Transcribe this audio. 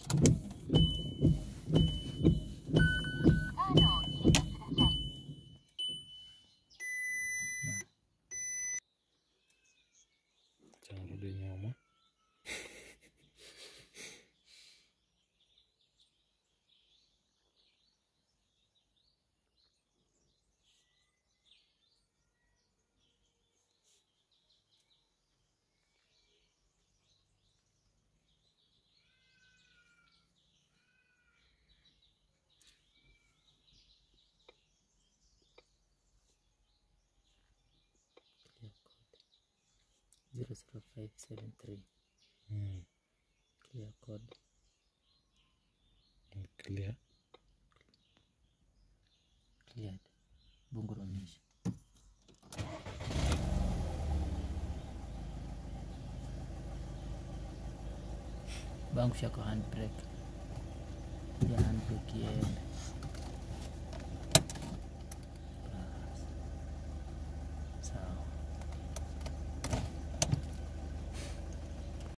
Jangan rudi nyoma. Clear code 00573. Clear code. Clear. Cleared. Bunguru onyesha. Bangusha kwa handbrake. Ya handbrake ye